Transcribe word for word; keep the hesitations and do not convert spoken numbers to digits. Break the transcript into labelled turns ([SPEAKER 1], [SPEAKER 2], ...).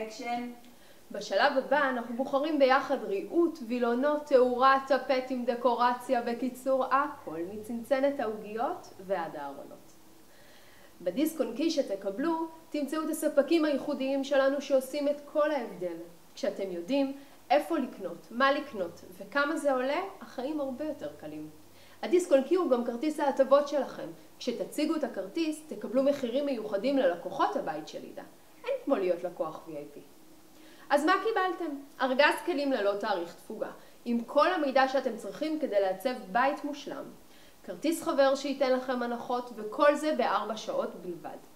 [SPEAKER 1] אקשן.
[SPEAKER 2] בשלב הבא אנחנו בוחרים ביחד ריהוט, וילונות, תאורה, טפט עם דקורציה, בקיצור הכל מצנצנת העוגיות ועד הארונות. בדיסק און קי שתקבלו תמצאו את הספקים הייחודיים שלנו שעושים את כל ההבדל. כשאתם יודעים איפה לקנות, מה לקנות וכמה זה עולה, החיים הרבה יותר קלים. הדיסק און קי הוא גם כרטיס ההטבות שלכם. כשתציגו את הכרטיס תקבלו מחירים מיוחדים ללקוחות הבית של לידה. אין כמו להיות לקוח וי איי פי. אז מה קיבלתם? ארגז כלים ללא תאריך תפוגה, עם כל המידע שאתם צריכים כדי לעצב בית מושלם. כרטיס חבר שייתן לכם הנחות, וכל זה בארבע שעות בלבד.